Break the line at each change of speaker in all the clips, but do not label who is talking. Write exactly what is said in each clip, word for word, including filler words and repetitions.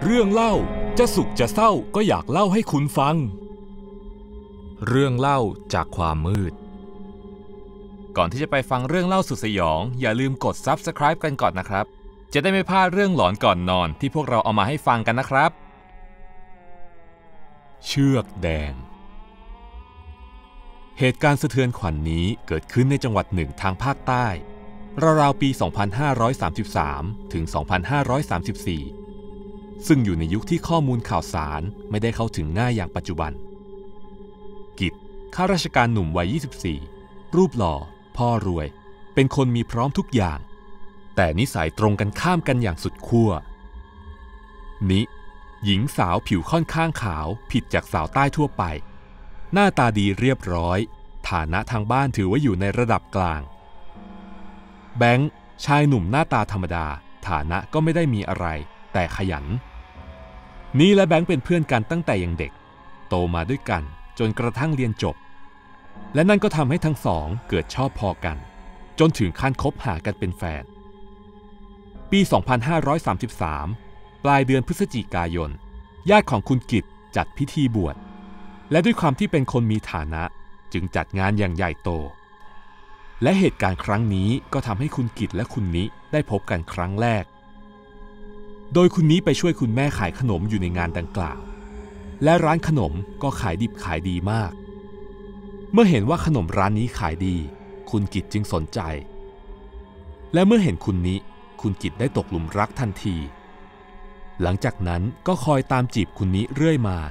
เรื่องเล่าจะสุขจะเศร้าก็อยากเล่าให้คุณฟังเรื่องเล่าจากความมืดก่อนที่จะไปฟังเรื่องเล่าสุดสยองอย่าลืมกด ซับสไครบ์ กันก่อนนะครับจะได้ไม่พลาดเรื่องหลอนก่อนนอนที่พวกเราเอามาให้ฟังกันนะครับเชือกแดงเหตุการณ์สะเทือนขวัญ น, นี้เกิดขึ้นในจังหวัดหนึ่งทางภาคใต้ราวๆปี สองพันห้าร้อยสามสิบสาม ถึง สองพันห้าร้อยสามสิบสี่ ซึ่งอยู่ในยุคที่ข้อมูลข่าวสารไม่ได้เข้าถึงง่ายอย่างปัจจุบันกิจข้าราชการหนุ่มวัย ยี่สิบสี่ รูปหล่อพ่อรวยเป็นคนมีพร้อมทุกอย่างแต่นิสัยตรงกันข้ามกันอย่างสุดขั้วนิหญิงสาวผิวค่อนข้างขาวผิดจากสาวใต้ทั่วไปหน้าตาดีเรียบร้อยฐานะทางบ้านถือว่าอยู่ในระดับกลางแบงค์ชายหนุ่มหน้าตาธรรมดาฐานะก็ไม่ได้มีอะไรแต่ขยันนี่และแบงค์เป็นเพื่อนกันตั้งแต่ยังเด็กโตมาด้วยกันจนกระทั่งเรียนจบและนั่นก็ทำให้ทั้งสองเกิดชอบพอกันจนถึงขั้นคบหากันเป็นแฟนปี สองพันห้าร้อยสามสิบสาม ปลายเดือนพฤศจิกายนญาติของคุณกิจจัดพิธีบวชและด้วยความที่เป็นคนมีฐานะจึงจัดงานอย่างใหญ่โตและเหตุการณ์ครั้งนี้ก็ทำให้คุณกิจและคุณนิได้พบกันครั้งแรกโดยคุณนิไปช่วยคุณแม่ขายขนมอยู่ในงานดังกล่าวและร้านขนมก็ขายดิบขายดีมากเมื่อเห็นว่าขนมร้านนี้ขายดีคุณกิจจึงสนใจและเมื่อเห็นคุณนิคุณกิจได้ตกหลุมรักทันทีหลังจากนั้นก็คอยตามจีบคุณนิเรื่อยมา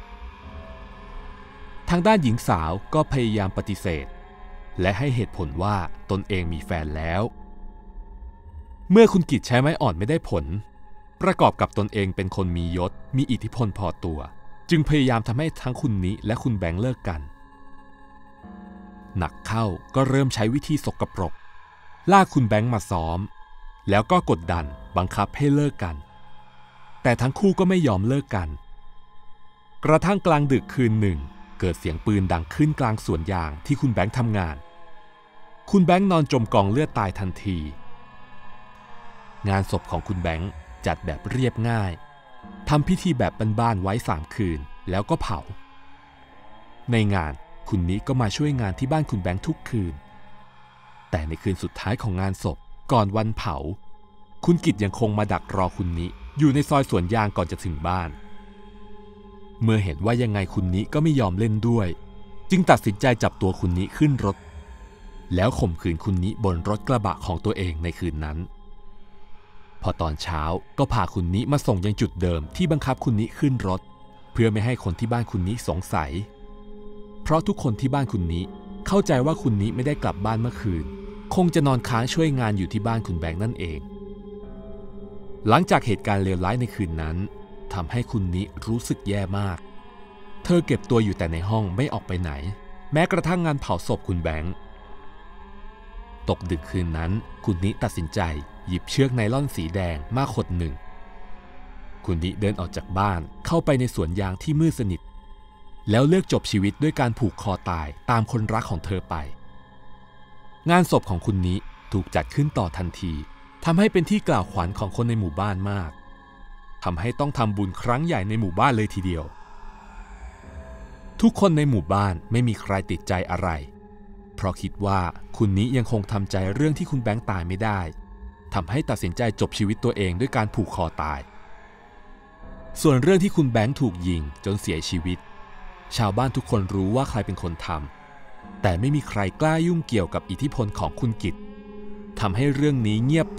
ทางด้านหญิงสาวก็พยายามปฏิเสธและให้เหตุผลว่าตนเองมีแฟนแล้วเมื่อคุณกิจใช้ไม้อ่อนไม่ได้ผลประกอบกับตนเองเป็นคนมียศมีอิทธิพลพอตัวจึงพยายามทำให้ทั้งคุณนิและคุณแบงค์เลิกกันหนักเข้าก็เริ่มใช้วิธีสกปรกลากคุณแบงค์มาซ้อมแล้วก็กดดันบังคับให้เลิกกันแต่ทั้งคู่ก็ไม่ยอมเลิกกันกระทั่งกลางดึกคืนหนึ่งเกิดเสียงปืนดังขึ้นกลางสวนยางที่คุณแบงค์ทำงานคุณแบงค์นอนจมกองเลือดตายทันทีงานศพของคุณแบงค์จัดแบบเรียบง่ายทำพิธีแบบบ้านๆไว้สามคืนแล้วก็เผาในงานคุณนิก็มาช่วยงานที่บ้านคุณแบงค์ทุกคืนแต่ในคืนสุดท้ายของงานศพก่อนวันเผาคุณกิจยังคงมาดักรอคุณนิอยู่ในซอยสวนยางก่อนจะถึงบ้านเมื่อเห็นว่ายังไงคุณนิก็ไม่ยอมเล่นด้วยจึงตัดสินใจจับตัวคุณนิขึ้นรถแล้วข่มขืนคุณนิบนรถกระบะของตัวเองในคืนนั้นพอตอนเช้าก็พาคุณนิมาส่งยังจุดเดิมที่บังคับคุณนิขึ้นรถเพื่อไม่ให้คนที่บ้านคุณนิสงสัยเพราะทุกคนที่บ้านคุณนิเข้าใจว่าคุณนิไม่ได้กลับบ้านเมื่อคืนคงจะนอนค้างช่วยงานอยู่ที่บ้านคุณแบงค์นั่นเองหลังจากเหตุการณ์เลวร้ายในคืนนั้นทำให้คุณนิรู้สึกแย่มากเธอเก็บตัวอยู่แต่ในห้องไม่ออกไปไหนแม้กระทั่งงานเผาศพคุณแบงค์ตกดึกคืนนั้นคุณนิตัดสินใจหยิบเชือกไนล่อนสีแดงมาขดหนึ่งคุณนิเดินออกจากบ้านเข้าไปในสวนยางที่มืดสนิทแล้วเลือกจบชีวิตด้วยการผูกคอตายตามคนรักของเธอไปงานศพของคุณนิถูกจัดขึ้นต่อทันทีทำให้เป็นที่กล่าวขวัญของคนในหมู่บ้านมากทำให้ต้องทำบุญครั้งใหญ่ในหมู่บ้านเลยทีเดียวทุกคนในหมู่บ้านไม่มีใครติดใจอะไรเพราะคิดว่าคุณนิยังคงทำใจเรื่องที่คุณแบงค์ตายไม่ได้ทำให้ตัดสินใจจบชีวิตตัวเองด้วยการผูกคอตายส่วนเรื่องที่คุณแบงค์ถูกยิงจนเสียชีวิตชาวบ้านทุกคนรู้ว่าใครเป็นคนทำแต่ไม่มีใครกล้ายุ่งเกี่ยวกับอิทธิพลของคุณกิจทำให้เรื่องนี้เงียบไป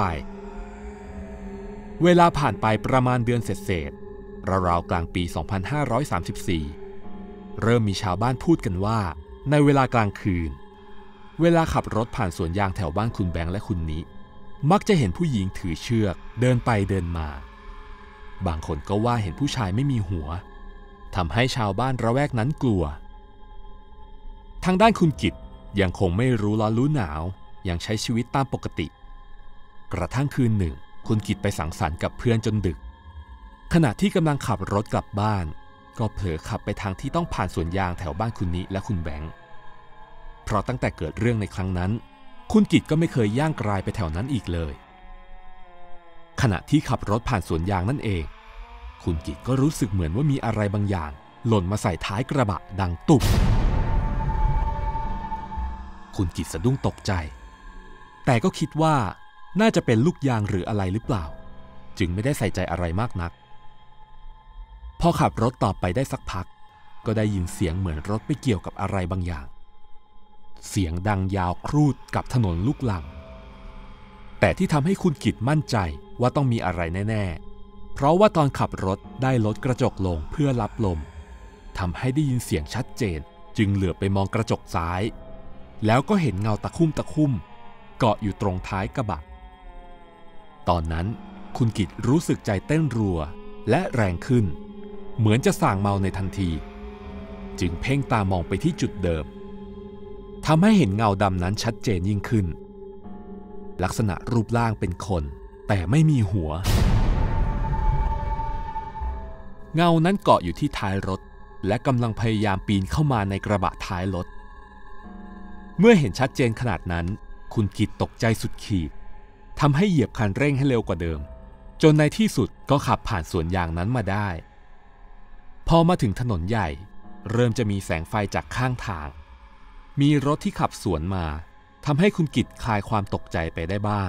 เวลาผ่านไปประมาณเดือนเศษๆราวๆกลางปี สองพันห้าร้อยสามสิบสี่ เริ่มมีชาวบ้านพูดกันว่าในเวลากลางคืนเวลาขับรถผ่านสวนยางแถวบ้านคุณแบงค์และคุณนิมักจะเห็นผู้หญิงถือเชือกเดินไปเดินมาบางคนก็ว่าเห็นผู้ชายไม่มีหัวทำให้ชาวบ้านระแวกนั้นกลัวทางด้านคุณกิจยังคงไม่รู้ร้อนรู้หนาวยังใช้ชีวิตตามปกติกระทั่งคืนหนึ่งคุณกิจไปสังสรรค์กับเพื่อนจนดึกขณะที่กำลังขับรถกลับบ้านก็เผลอขับไปทางที่ต้องผ่านสวนยางแถวบ้านคุณนิและคุณแบงค์เพราะตั้งแต่เกิดเรื่องในครั้งนั้นคุณกิจก็ไม่เคยย่างกรายไปแถวนั้นอีกเลยขณะที่ขับรถผ่านสวนยางนั่นเองคุณกิตก็รู้สึกเหมือนว่ามีอะไรบางอย่างหล่นมาใส่ท้ายกระบะดังตุบคุณกิตสะดุ้งตกใจแต่ก็คิดว่าน่าจะเป็นลูกยางหรืออะไรหรือเปล่าจึงไม่ได้ใส่ใจอะไรมากนักพอขับรถต่อไปได้สักพักก็ได้ยินเสียงเหมือนรถไปเกี่ยวกับอะไรบางอย่างเสียงดังยาวครูดกับถนนลูกลังแต่ที่ทำให้คุณกิตมั่นใจว่าต้องมีอะไรแน่ๆเพราะว่าตอนขับรถได้ลดกระจกลงเพื่อรับลมทำให้ได้ยินเสียงชัดเจนจึงเหลือบไปมองกระจกซ้ายแล้วก็เห็นเงาตะคุ่มตะคุ่มเกาะอยู่ตรงท้ายกระบะตอนนั้นคุณกิตรู้สึกใจเต้นรัวและแรงขึ้นเหมือนจะส่างเมาในทันทีจึงเพ่งตามองไปที่จุดเดิมทำให้เห็นเงาดำนั้นชัดเจนยิ่งขึ้นลักษณะรูปร่างเป็นคนแต่ไม่มีหัวเงานั้นเกาะอยู่ที่ท้ายรถและกำลังพยายามปีนเข้ามาในกระบะท้ายรถเมื่อเห็นชัดเจนขนาดนั้นคุณกิตตกใจสุดขีดทำให้เหยียบคันเร่งให้เร็วกว่าเดิมจนในที่สุดก็ขับผ่านสวนยางนั้นมาได้พอมาถึงถนนใหญ่เริ่มจะมีแสงไฟจากข้างทางมีรถที่ขับสวนมาทำให้คุณกิตคลายความตกใจไปได้บ้าง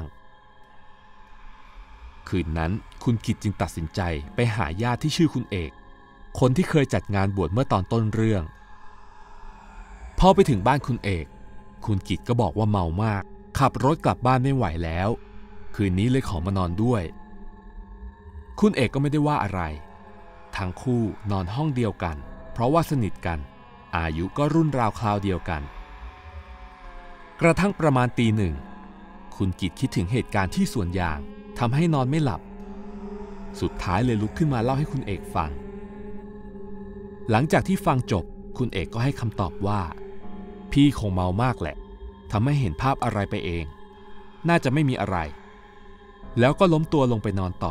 คืนนั้นคุณกิตจึงตัดสินใจไปหาญาติที่ชื่อคุณเอกคนที่เคยจัดงานบวชเมื่อตอนต้นเรื่องพอไปถึงบ้านคุณเอกคุณกิตก็บอกว่าเมามากขับรถกลับบ้านไม่ไหวแล้วคืนนี้เลยขอมานอนด้วยคุณเอกก็ไม่ได้ว่าอะไรทั้งคู่นอนห้องเดียวกันเพราะว่าสนิทกันอายุก็รุ่นราวคราวเดียวกันกระทั่งประมาณตีหนึ่งคุณกิตคิดถึงเหตุการณ์ที่สวนยางทำให้นอนไม่หลับสุดท้ายเลยลุกขึ้นมาเล่าให้คุณเอกฟังหลังจากที่ฟังจบคุณเอกก็ให้คำตอบว่าพี่คงเมามากแหละทำให้เห็นภาพอะไรไปเองน่าจะไม่มีอะไรแล้วก็ล้มตัวลงไปนอนต่อ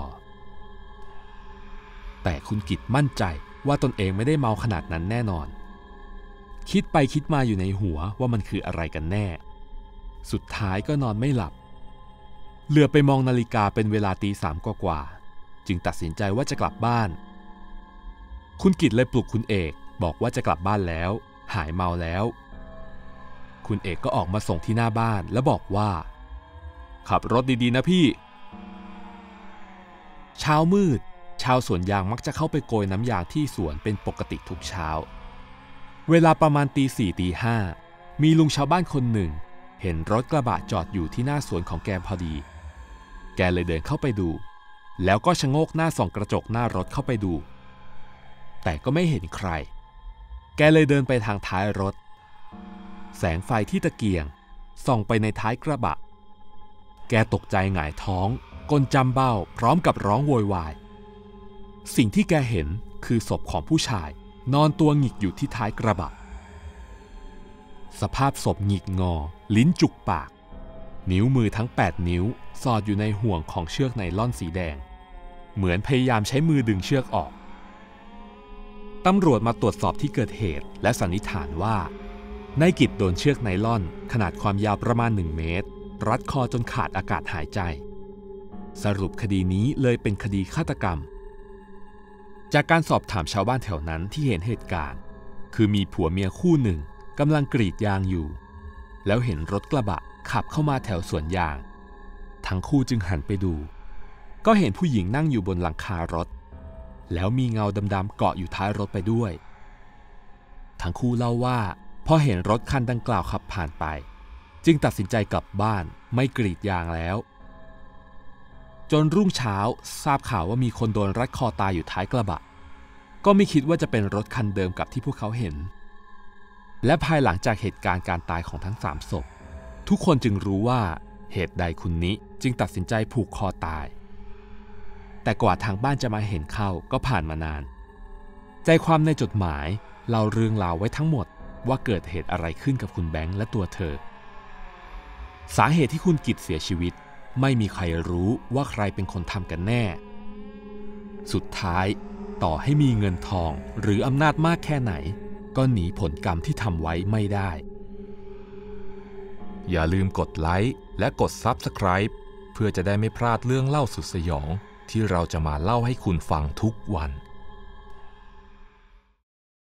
แต่คุณกิตมั่นใจว่าตนเองไม่ได้เมาขนาดนั้นแน่นอนคิดไปคิดมาอยู่ในหัวว่ามันคืออะไรกันแน่สุดท้ายก็นอนไม่หลับเหลือไปมองนาฬิกาเป็นเวลาตีสามกว่าๆจึงตัดสินใจว่าจะกลับบ้านคุณกิตเลยปลุกคุณเอกบอกว่าจะกลับบ้านแล้วหายเมาแล้วคุณเอกก็ออกมาส่งที่หน้าบ้านแล้วบอกว่าขับรถดีๆนะพี่เช้ามืดชาวสวนยางมักจะเข้าไปโกยน้ำยางที่สวนเป็นปกติทุกเช้าเวลาประมาณตีสี่ตีห้ามีลุงชาวบ้านคนหนึ่งเห็นรถกระบะจอดอยู่ที่หน้าสวนของแกพอดีแกเลยเดินเข้าไปดูแล้วก็ชะโงกหน้าส่องกระจกหน้ารถเข้าไปดูแต่ก็ไม่เห็นใครแกเลยเดินไปทางท้ายรถแสงไฟที่ตะเกียงส่องไปในท้ายกระบะแกตกใจหงายท้องก้นจำเบ้าพร้อมกับร้องโวยวายสิ่งที่แกเห็นคือศพของผู้ชายนอนตัวหงิกอยู่ที่ท้ายกระบะสภาพศพหงิกงอลิ้นจุกปากนิ้วมือทั้งแปดนิ้วสอดอยู่ในห่วงของเชือกไนล่อนสีแดงเหมือนพยายามใช้มือดึงเชือกออกตำรวจมาตรวจสอบที่เกิดเหตุและสันนิษฐานว่านายกิตโดนเชือกไนล่อนขนาดความยาวประมาณหนึ่งเมตรรัดคอจนขาดอากาศหายใจสรุปคดีนี้เลยเป็นคดีฆาตกรรมจากการสอบถามชาวบ้านแถวนั้นที่เห็นเหตุการณ์คือมีผัวเมียคู่หนึ่งกำลังกรีดยางอยู่แล้วเห็นรถกระบะขับเข้ามาแถวสวนยางทั้งคู่จึงหันไปดูก็เห็นผู้หญิงนั่งอยู่บนหลังคารถแล้วมีเงาดำๆเกาะอยู่ท้ายรถไปด้วยทั้งคู่เล่าว่าพอเห็นรถคันดังกล่าวขับผ่านไปจึงตัดสินใจกลับบ้านไม่กรีดยางแล้วจนรุ่งเช้าทราบข่าวว่ามีคนโดนรัดคอตายอยู่ท้ายกระบะก็ไม่คิดว่าจะเป็นรถคันเดิมกับที่พวกเขาเห็นและภายหลังจากเหตุการณ์การตายของทั้งสามศพทุกคนจึงรู้ว่าเหตุใดคุณนิจึงตัดสินใจผูกคอตายแต่กว่าทางบ้านจะมาเห็นเข้าก็ผ่านมานานใจความในจดหมายเล่าเรื่องราวไว้ทั้งหมดว่าเกิดเหตุอะไรขึ้นกับคุณแบงค์และตัวเธอสาเหตุที่คุณกิตเสียชีวิตไม่มีใครรู้ว่าใครเป็นคนทำกันแน่สุดท้ายต่อให้มีเงินทองหรืออำนาจมากแค่ไหนก็หนีผลกรรมที่ทำไว้ไม่ได้อย่าลืมกดไลค์และกด ซับสไครบ์ เพื่อจะได้ไม่พลาดเรื่องเล่าสุดสยอง
ที่เราจะมาเล่าให้คุณฟังทุกวัน